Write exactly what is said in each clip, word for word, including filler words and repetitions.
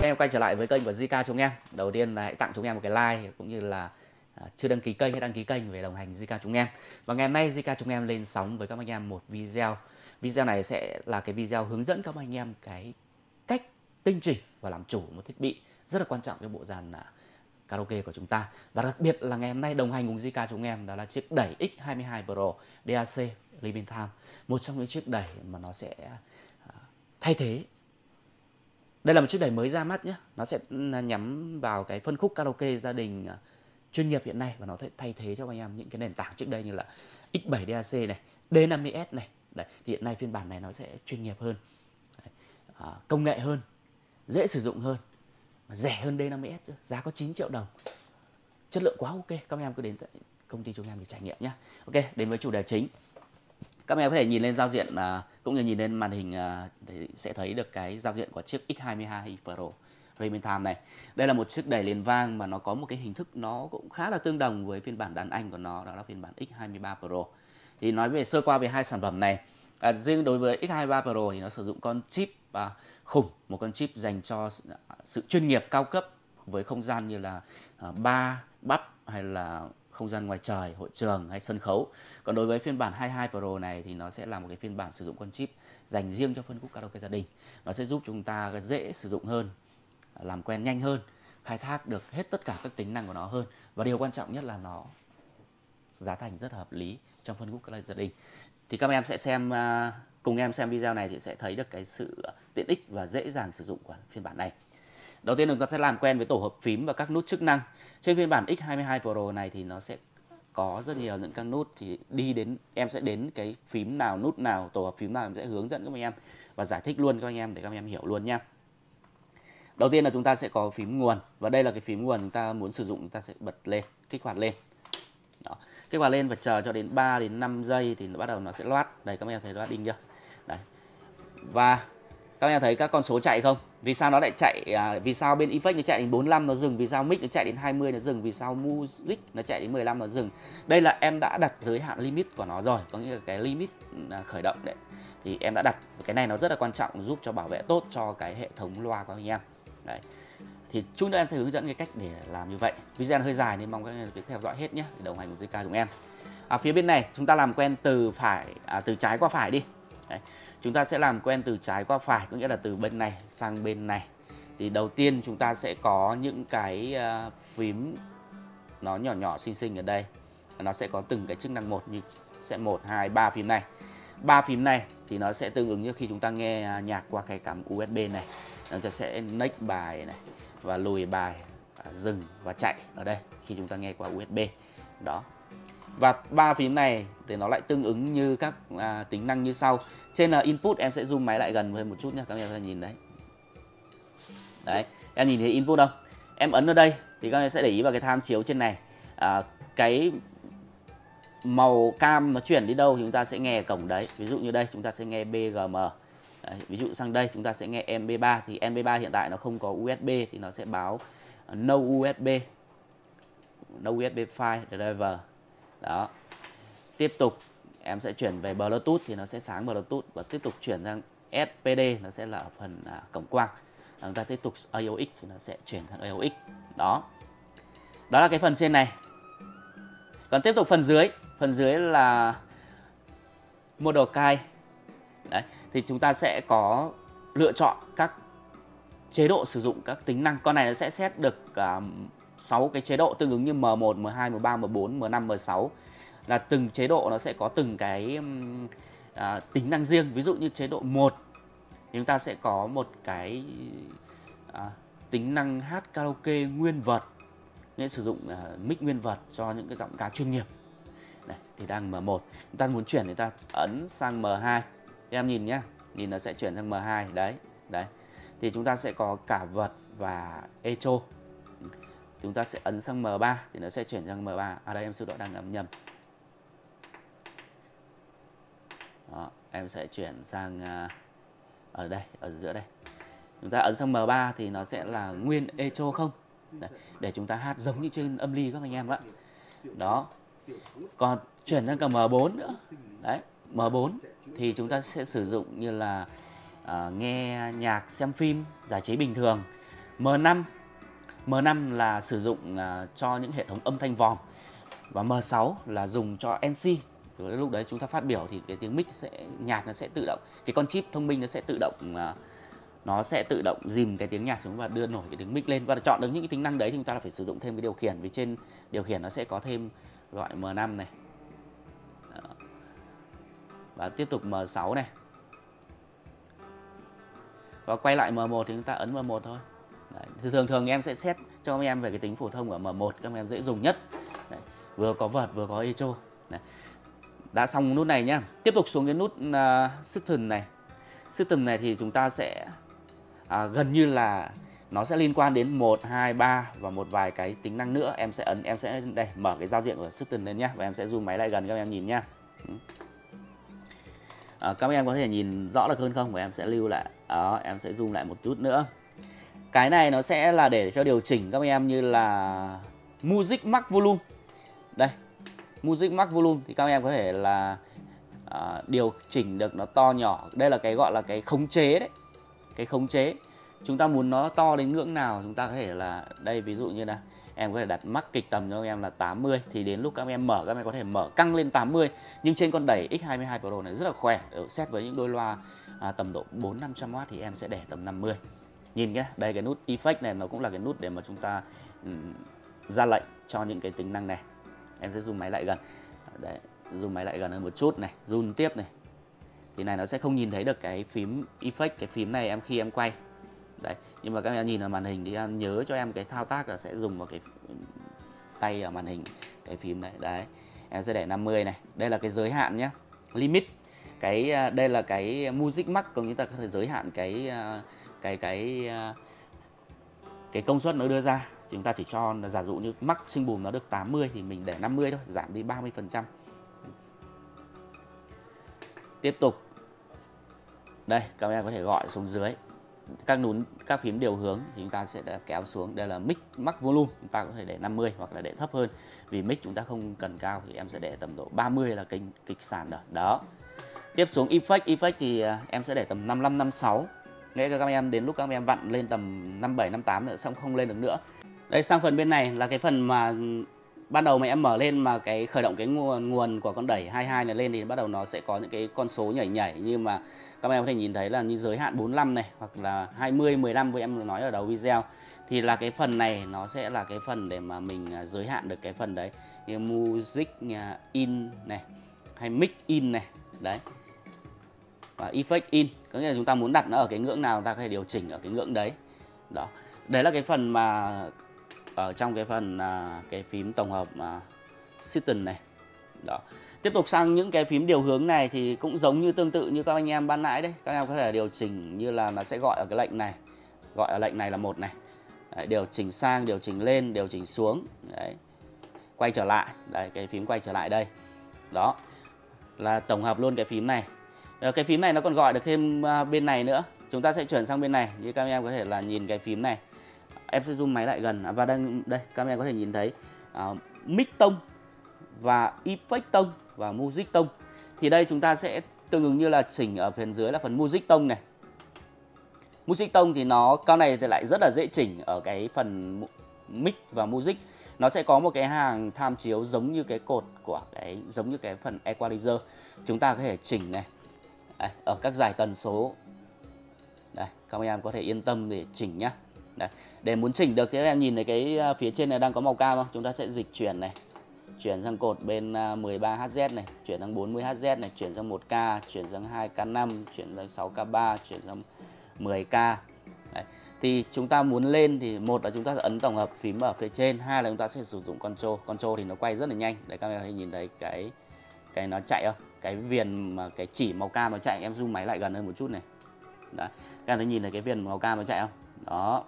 em quay trở lại với kênh của Zika chúng em. Đầu tiên là hãy tặng chúng em một cái like cũng như là à, chưa đăng ký kênh hãy đăng ký kênh về đồng hành Zika chúng em. Và ngày hôm nay Zika chúng em lên sóng với các anh em một video. Video này sẽ là cái video hướng dẫn các anh em cái cách tinh chỉnh và làm chủ một thiết bị rất là quan trọng cho bộ dàn à, karaoke của chúng ta. Và đặc biệt là ngày hôm nay đồng hành cùng Zika chúng em đó là chiếc đẩy X hai mươi hai Pro đê a xê Living Time, một trong những chiếc đẩy mà nó sẽ à, thay thế. Đây là một chiếc đẩy mới ra mắt nhé. Nó sẽ nhắm vào cái phân khúc karaoke gia đình uh, chuyên nghiệp hiện nay. Và nó sẽ thay thế cho anh em những cái nền tảng trước đây như là X bảy đê a xê này, D năm mươi S này. Đấy, thì hiện nay phiên bản này nó sẽ chuyên nghiệp hơn, Đấy, uh, công nghệ hơn, dễ sử dụng hơn, rẻ hơn D năm mươi S chứ. Giá có chín triệu đồng. Chất lượng quá ok. Các anh em cứ đến công ty chúng em để trải nghiệm nhé. Ok, đến với chủ đề chính. Các em có thể nhìn lên giao diện uh, cũng như nhìn lên màn hình uh, để sẽ thấy được cái giao diện của chiếc X hai mươi hai Pro Living Time này. Đây là một chiếc đẩy liền vang mà nó có một cái hình thức nó cũng khá là tương đồng với phiên bản đàn anh của nó, đó là phiên bản X hai mươi ba Pro. Thì nói về sơ qua về hai sản phẩm này, à, riêng đối với X hai mươi ba Pro thì nó sử dụng con chip uh, khủng, một con chip dành cho sự chuyên nghiệp cao cấp với không gian như là uh, bar, pub hay là không gian ngoài trời, hội trường hay sân khấu. Còn đối với phiên bản hai mươi hai Pro này thì nó sẽ là một cái phiên bản sử dụng con chip dành riêng cho phân khúc karaoke gia đình. Nó sẽ giúp chúng ta dễ sử dụng hơn, làm quen nhanh hơn, khai thác được hết tất cả các tính năng của nó hơn. Và điều quan trọng nhất là nó giá thành rất hợp lý trong phân khúc karaoke gia đình. Thì các em sẽ xem cùng em xem video này thì sẽ thấy được cái sự tiện ích và dễ dàng sử dụng của phiên bản này. Đầu tiên chúng ta sẽ làm quen với tổ hợp phím và các nút chức năng. Trên phiên bản X hai mươi hai Pro này thì nó sẽ có rất nhiều những các nút, thì đi đến em sẽ đến cái phím nào, nút nào, tổ hợp phím nào em sẽ hướng dẫn các anh em và giải thích luôn cho anh em để các anh em hiểu luôn nha. Đầu tiên là chúng ta sẽ có phím nguồn, và đây là cái phím nguồn chúng ta muốn sử dụng, chúng ta sẽ bật lên, kích hoạt lên. Đó. Kích hoạt lên và chờ cho đến ba đến năm giây thì nó bắt đầu nó sẽ loát. Đây các anh em thấy loát đinh chưa? Đấy. Và các anh em thấy các con số chạy không? Vì sao nó lại chạy, à, vì sao bên effect nó chạy đến bốn mươi lăm nó dừng, vì sao mic nó chạy đến hai mươi nó dừng, vì sao music nó chạy đến mười lăm nó dừng. Đây là em đã đặt giới hạn limit của nó rồi, có nghĩa là cái limit khởi động đấy thì em đã đặt. Cái này nó rất là quan trọng, giúp cho bảo vệ tốt cho cái hệ thống loa của anh em. Đấy. Thì chút nữa em sẽ hướng dẫn cái cách để làm như vậy. Video hơi dài nên mong các anh em cứ theo dõi hết nhé, để đồng hành cùng Zika chúng em. À, phía bên này chúng ta làm quen từ phải à, từ trái qua phải đi. Đấy. Chúng ta sẽ làm quen từ trái qua phải, có nghĩa là từ bên này sang bên này. Thì đầu tiên chúng ta sẽ có những cái uh, phím nó nhỏ nhỏ xinh xinh ở đây. Nó sẽ có từng cái chức năng một, như sẽ một, hai, ba phím này. Ba phím này thì nó sẽ tương ứng như khi chúng ta nghe nhạc qua cái cắm u ét bê này. Nó sẽ next bài này và lùi bài, uh, dừng và chạy ở đây khi chúng ta nghe qua u ét bê. Đó. Và ba phím này thì nó lại tương ứng như các uh, tính năng như sau. Trên là input, em sẽ zoom máy lại gần hơn một chút nhé, các em có thể nhìn đấy. Đấy, em nhìn thấy input không? Em ấn vào đây thì các em sẽ để ý vào cái tham chiếu trên này. À, cái màu cam nó chuyển đi đâu thì chúng ta sẽ nghe ở cổng đấy. Ví dụ như đây chúng ta sẽ nghe bê giê em. Đấy, ví dụ sang đây chúng ta sẽ nghe em pê ba, thì em pê ba hiện tại nó không có u ét bê thì nó sẽ báo no u ét bê, no u ét bê file driver. Đó. Tiếp tục em sẽ chuyển về Bluetooth thì nó sẽ sáng Bluetooth, và tiếp tục chuyển sang ét pê đê nó sẽ là ở phần à, cổng quang. Và chúng ta tiếp tục a u ích thì nó sẽ chuyển sang a u ích. Đó. Đó là cái phần trên này. Còn tiếp tục phần dưới, phần dưới là model cai. Đấy, thì chúng ta sẽ có lựa chọn các chế độ sử dụng các tính năng. Con này nó sẽ set được uh, sáu cái chế độ tương ứng như M một, M hai, M ba, M bốn, M năm, M sáu. Là từng chế độ nó sẽ có từng cái uh, tính năng riêng. Ví dụ như chế độ một thì chúng ta sẽ có một cái uh, tính năng hát karaoke nguyên vật, nên sử dụng uh, mic nguyên vật cho những cái giọng ca chuyên nghiệp. Này, thì đang M một. Chúng ta muốn chuyển thì ta ấn sang M hai. Em nhìn nhá, nhìn nó sẽ chuyển sang M hai. Đấy, đấy. Thì chúng ta sẽ có cả vật và echo. Chúng ta sẽ ấn sang M ba thì nó sẽ chuyển sang M ba. À đây em xin lỗi, đang ấn nhầm. Đó, em sẽ chuyển sang uh, ở đây, ở giữa đây. Chúng ta ấn sang M ba thì nó sẽ là nguyên echo không. Đấy, để chúng ta hát giống như trên âm ly các anh em ạ. Đó. Còn chuyển sang cả M bốn nữa. Đấy, M bốn thì chúng ta sẽ sử dụng như là uh, nghe nhạc, xem phim, giải trí bình thường. M năm M năm là sử dụng uh, cho những hệ thống âm thanh vòm, và M sáu là dùng cho en xê. Rồi lúc đấy chúng ta phát biểu thì cái tiếng mic sẽ nhạc nó sẽ tự động, cái con chip thông minh nó sẽ tự động uh, nó sẽ tự động dìm cái tiếng nhạc xuống và đưa nổi cái tiếng mic lên. Và để chọn được những cái tính năng đấy thì chúng ta phải sử dụng thêm cái điều khiển, vì trên điều khiển nó sẽ có thêm loại M năm này. Đó. Và tiếp tục M sáu này. Và quay lại M một thì chúng ta ấn M một thôi. Đấy. Thì thường thường em sẽ set cho các em về cái tính phổ thông của M một, các em dễ dùng nhất. Đấy. Vừa có vợt vừa có echo. Đấy. Đã xong nút này nhá. Tiếp tục xuống cái nút uh, System này. System này thì chúng ta sẽ à, gần như là nó sẽ liên quan đến một, hai, ba và một vài cái tính năng nữa. Em sẽ ấn, em sẽ đây mở cái giao diện của System lên nhá, và em sẽ zoom máy lại gần các em nhìn nhá. À, các em có thể nhìn rõ được hơn không? Và em sẽ lưu lại. Đó, em sẽ zoom lại một chút nữa. Cái này nó sẽ là để cho điều chỉnh các em như là Music Max Volume. Đây, Music Max Volume thì các em có thể là à, điều chỉnh được nó to nhỏ. Đây là cái gọi là cái khống chế đấy. Cái khống chế. Chúng ta muốn nó to đến ngưỡng nào chúng ta có thể là đây, ví dụ như là em có thể đặt max kịch tầm cho các em là tám mươi, thì đến lúc các em mở các em có thể mở căng lên tám mươi. Nhưng trên con đẩy X hai mươi hai Pro này rất là khỏe, ở set với những đôi loa à, tầm độ bốn năm trăm oát thì em sẽ để tầm năm mươi. Nhìn nhé, đây cái nút effect này nó cũng là cái nút để mà chúng ta um, ra lệnh cho những cái tính năng này. Em sẽ zoom máy lại gần. Đấy, zoom máy lại gần hơn một chút này, zoom tiếp này. Thì này nó sẽ không nhìn thấy được cái phím effect, cái phím này em khi em quay. Đấy, nhưng mà các em nhìn vào màn hình thì em nhớ cho em cái thao tác là sẽ dùng vào cái tay ở màn hình, cái phím này. Đấy, em sẽ để năm mươi này. Đây là cái giới hạn nhé, limit. Cái đây là cái music max, còn chúng ta có thể giới hạn cái cái cái cái công suất nó đưa ra. Chúng ta chỉ cho là giả dụ như max sinh bùm nó được tám mươi thì mình để năm mươi thôi, giảm đi ba mươi phần trăm. Tiếp tục. Đây, các em có thể gọi xuống dưới. Các nút, các phím điều hướng thì chúng ta sẽ kéo xuống. Đây là mic max volume, chúng ta có thể để năm mươi hoặc là để thấp hơn. Vì mic chúng ta không cần cao thì em sẽ để tầm độ ba mươi là kênh kịch sàn rồi. Đó. Tiếp xuống effect, effect thì em sẽ để tầm năm mươi lăm, năm mươi sáu. Nghĩa là các em đến lúc các em vặn lên tầm năm mươi bảy, năm mươi tám nữa xong không lên được nữa. Đây, sang phần bên này là cái phần mà ban đầu mà em mở lên mà cái khởi động cái nguồn, nguồn của con đẩy hai mươi hai này lên thì bắt đầu nó sẽ có những cái con số nhảy nhảy, như mà các em có thể nhìn thấy là như giới hạn bốn mươi lăm này hoặc là hai mươi, mười lăm với em nói ở đầu video. Thì là cái phần này nó sẽ là cái phần để mà mình giới hạn được cái phần đấy, như music in này hay mic in này. Đấy. Và effect in, có nghĩa là chúng ta muốn đặt nó ở cái ngưỡng nào ta có thể điều chỉnh ở cái ngưỡng đấy. Đó. Đấy là cái phần mà ở trong cái phần uh, cái phím tổng hợp uh, system này. Đó. Tiếp tục sang những cái phím điều hướng này thì cũng giống như tương tự như các anh em ban nãy đấy. Các em có thể điều chỉnh như là nó sẽ gọi ở cái lệnh này. Gọi ở lệnh này là một này. Đấy, điều chỉnh sang, điều chỉnh lên, điều chỉnh xuống. Đấy. Quay trở lại. Đấy, cái phím quay trở lại đây. Đó. Là tổng hợp luôn cái phím này. Rồi, cái phím này nó còn gọi được thêm uh, bên này nữa. Chúng ta sẽ chuyển sang bên này. Như các em có thể là nhìn cái phím này. Em sẽ zoom máy lại gần. Và đây, đây các em có thể nhìn thấy uh, mic tông và effect tông và music tông. Thì đây chúng ta sẽ tương ứng như là chỉnh ở phần dưới là phần music tông này. Music tông thì nó, con này thì lại rất là dễ chỉnh ở cái phần mic và music. Nó sẽ có một cái hàng tham chiếu giống như cái cột của cái, giống như cái phần equalizer. Chúng ta có thể chỉnh này. Đây, ở các giải tần số. Đây, các em có thể yên tâm để chỉnh nhá. Đây, để muốn chỉnh được thì các em nhìn thấy cái phía trên này đang có màu cam không? Chúng ta sẽ dịch chuyển này. Chuyển sang cột bên mười ba héc này, chuyển sang bốn mươi héc này, chuyển sang một K, chuyển sang hai K năm, chuyển sang sáu K ba, chuyển sang mười K. Đấy. Thì chúng ta muốn lên thì một là chúng ta sẽ ấn tổng hợp phím ở phía trên, hai là chúng ta sẽ sử dụng control. Control thì nó quay rất là nhanh. Đấy, các em có thể nhìn thấy cái cái nó chạy không? Cái viền mà cái chỉ màu cam nó chạy, em zoom máy lại gần hơn một chút này. Đấy. Các em thấy nhìn thấy cái viền màu cam nó chạy không? Đó.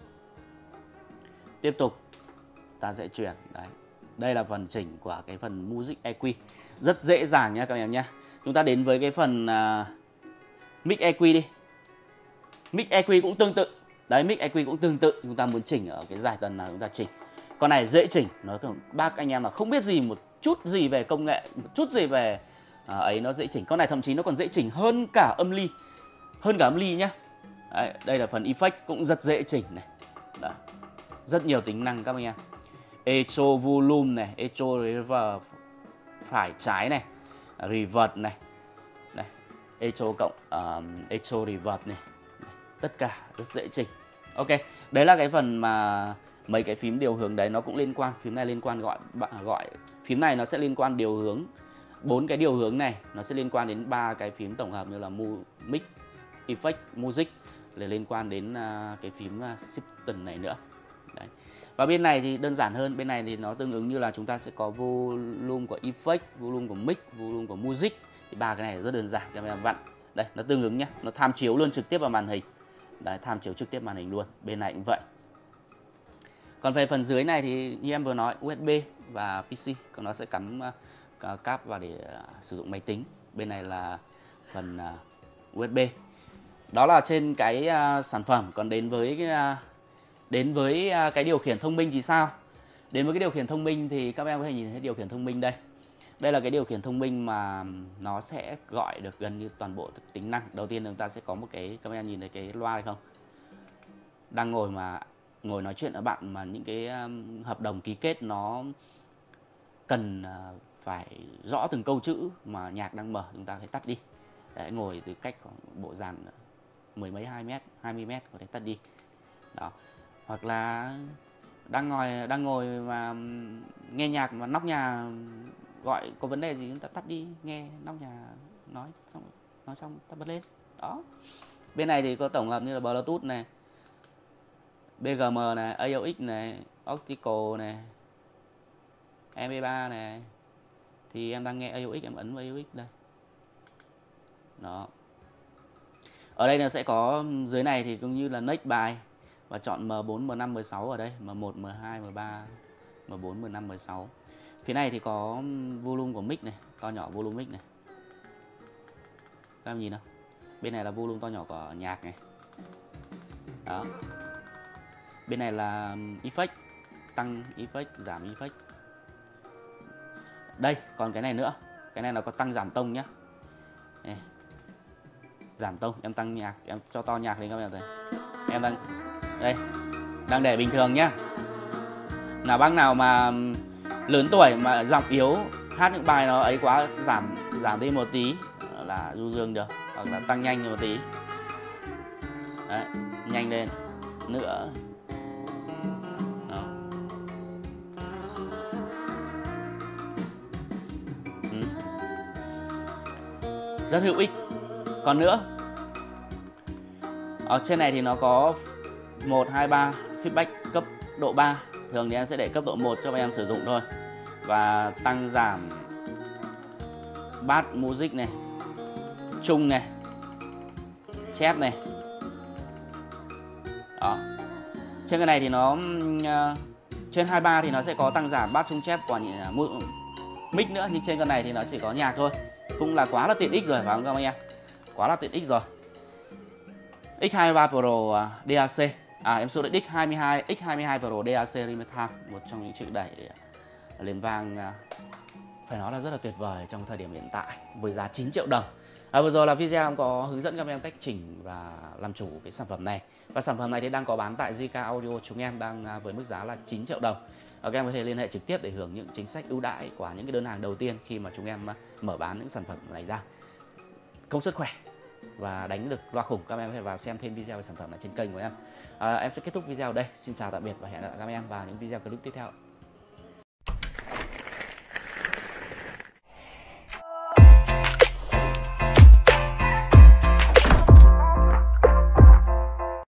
Tiếp tục ta sẽ chuyển. Đấy. Đây là phần chỉnh của cái phần Music e quy. Rất dễ dàng nha các em nhé. Chúng ta đến với cái phần uh, Mic e quy đi. Mic e quy cũng tương tự. Đấy, Mic e quy cũng tương tự. Chúng ta muốn chỉnh ở cái giải tần nào chúng ta chỉnh. Con này dễ chỉnh. Nó bác anh em là không biết gì một chút gì về công nghệ, một chút gì về uh, ấy nó dễ chỉnh. Con này thậm chí nó còn dễ chỉnh hơn cả âm ly. Hơn cả âm ly nhá. Đấy, đây là phần effect cũng rất dễ chỉnh này. Đó. Rất nhiều tính năng các anh em. Echo volume này, echo reverb phải trái này, reverb này, này, echo cộng uh, echo reverb này, tất cả rất dễ chỉnh. Ok, đấy là cái phần mà mấy cái phím điều hướng đấy nó cũng liên quan. Phím này liên quan gọi gọi phím này nó sẽ liên quan điều hướng, bốn cái điều hướng này nó sẽ liên quan đến ba cái phím tổng hợp như là Mix, Effect, Music, để liên quan đến uh, cái phím uh, Shiften này nữa. Đấy. Và bên này thì đơn giản hơn, bên này thì nó tương ứng như là chúng ta sẽ có volume của Effect, volume của Mix, volume của Music. Thì ba cái này rất đơn giản cho em vặn. Đây, nó tương ứng nhé, nó tham chiếu luôn trực tiếp vào màn hình. Đấy, tham chiếu trực tiếp màn hình luôn. Bên này cũng vậy. Còn về phần dưới này thì như em vừa nói, u ét bê và pê xê, còn nó sẽ cắm uh, cáp vào để uh, sử dụng máy tính. Bên này là phần uh, u ét bê. Đó là trên cái uh, sản phẩm. Còn đến với cái, uh, đến với uh, cái điều khiển thông minh thì sao? Đến với cái điều khiển thông minh thì các em có thể nhìn thấy điều khiển thông minh đây. Đây là cái điều khiển thông minh mà nó sẽ gọi được gần như toàn bộ tính năng. Đầu tiên chúng ta sẽ có một cái, các em nhìn thấy cái loa này không? Đang ngồi mà ngồi nói chuyện với bạn mà những cái um, hợp đồng ký kết nó cần uh, phải rõ từng câu chữ mà nhạc đang mở, chúng ta phải tắt đi. Đấy, ngồi từ cách khoảng bộ dàn mười mấy hai mét, hai mươi mét có thể tắt đi. Đó. Hoặc là đang ngồi đang ngồi mà nghe nhạc mà nóc nhà gọi có vấn đề gì chúng ta tắt đi, nghe nóc nhà nói xong nói xong tắt bật lên. Đó. Bên này thì có tổng hợp như là Bluetooth này, bê giê em này, a u ích này, Optical này, em pê ba này. Thì em đang nghe a u ích, em ấn vào a u ích đây. Đó. Ở đây nó sẽ có dưới này thì cũng như là next bài và chọn M bốn, M năm, M sáu ở đây, M một, M hai, M ba, M bốn, M năm, M sáu. Phía này thì có volume của mic này, to nhỏ volume mic này. Các em nhìn nào. Bên này là volume to nhỏ của nhạc này. Đó. Bên này là effect, tăng effect, giảm effect. Đây, còn cái này nữa. Cái này nó có tăng giảm tông nhá. Đây. Giảm tông, em tăng nhạc, em cho to nhạc lên các bạn thấy. Em đang đây, đang để bình thường nhá. Nào bác nào mà lớn tuổi mà giọng yếu, hát những bài nó ấy quá, giảm giảm đi một tí là du dương được, hoặc là tăng nhanh một tí. Đấy, nhanh lên nữa. Đó. Ừ. Rất hữu ích. Còn nữa, ở trên này thì nó có một, hai, ba feedback cấp độ ba. Thường thì em sẽ để cấp độ một cho em sử dụng thôi. Và tăng giảm bass music này, trung này, chép này. Đó. Trên cái này thì nó uh, trên hai mươi ba thì nó sẽ có tăng giảm bass, trung, chép của uh, mic nữa, nhưng trên con này thì nó chỉ có nhạc thôi. Cũng là quá là tiện ích rồi phải không các anh em? Quá là tiện ích rồi. X hai mươi ba Pro uh, đê a xê. À em số định X hai mươi hai, X hai mươi hai Pro đê a xê Remix Time, một trong những chữ đẩy liền vang uh, phải nói là rất là tuyệt vời trong thời điểm hiện tại với giá chín triệu đồng. À, vừa rồi là video em có hướng dẫn các em cách chỉnh và làm chủ cái sản phẩm này. Và sản phẩm này thì đang có bán tại Zika Audio chúng em đang uh, với mức giá là chín triệu đồng. À, các em có thể liên hệ trực tiếp để hưởng những chính sách ưu đãi của những cái đơn hàng đầu tiên khi mà chúng em uh, mở bán những sản phẩm này ra. Công sức khỏe và đánh được loa khủng, các em có thể vào xem thêm video về sản phẩm này trên kênh của em. À, em sẽ kết thúc video ở đây. Xin chào tạm biệt và hẹn gặp lại các em vào những video clip tiếp theo.